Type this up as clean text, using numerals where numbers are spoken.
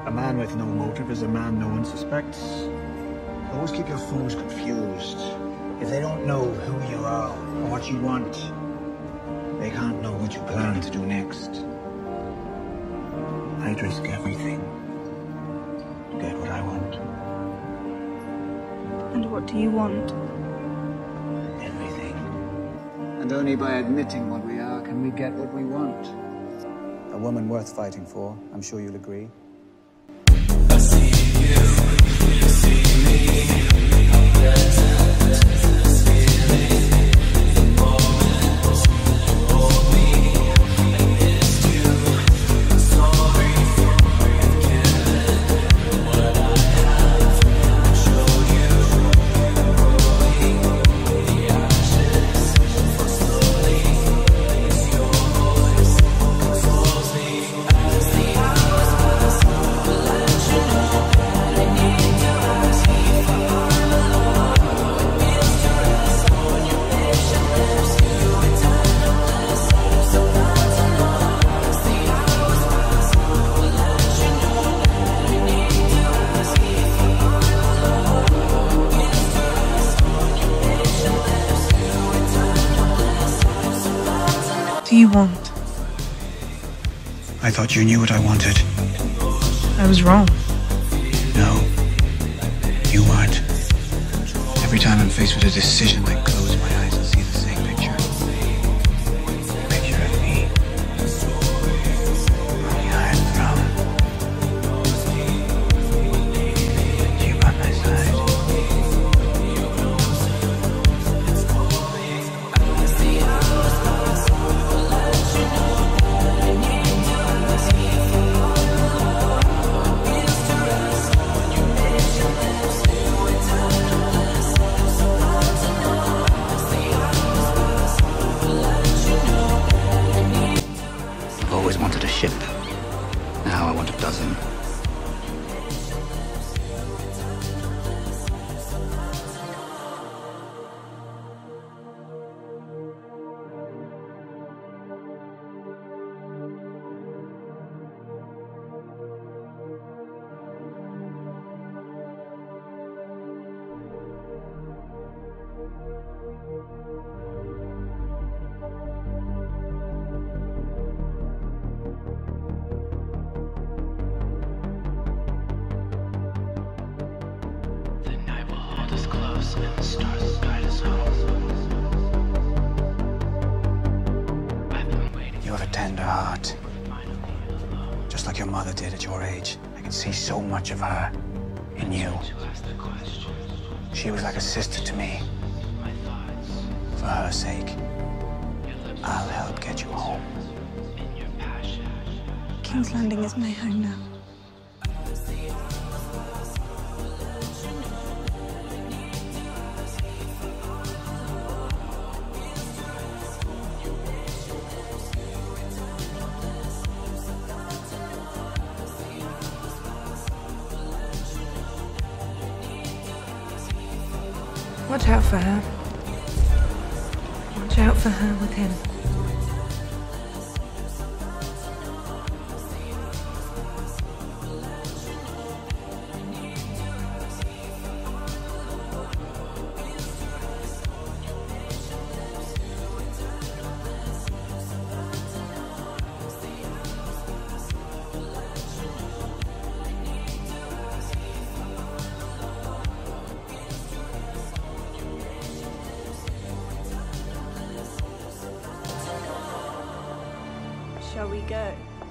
A man with no motive is a man no one suspects. Always keep your foes confused. If they don't know who you are or what you want, they can't know what you plan to do next. I'd risk everything to get what I want. And what do you want? Everything. And only by admitting what we are can we get what we want. A woman worth fighting for, I'm sure you'll agree. I see you, you see me. I'm present, this feeling. The moment you hold me, I missed you. Sorry for given what I have. I show you, growing the ashes. For slowly, it's your voice consoles me as the hours pass. Will let you know that I need to ask if I'm alone. It feels to rest on your patient lips. You eternal bliss. So glad to know as the hours pass. Will let you know that I need to ask if I'm alone. It feels to rest on your patient lips. You eternal bliss. So glad to know. Do you want? I thought you knew what I wanted. I was wrong. No, you weren't. Every time I'm faced with a decision, I close my eyes and see the same picture. A picture of me. On the Iron Throne. And you by my side. As the hours pass, will let you know that I need to ask if I'm alone. Feels to rest on your patient lips. You eternal bliss. So glad to know as the hours pass, will let you know that I need to ask. I've always wanted a ship. Now I want a dozen. The night will hold us close and the stars will guide us home. I've been waiting. You have a tender heart. Finally alone. Just like your mother did at your age. I can see so much of her in you. To ask the question, She was like a sister to me. my thoughts, For her sake, your lips, I'll help get you home. and your passion. King's Landing is my home now. Watch out for her. Watch out for her with him. Shall we go?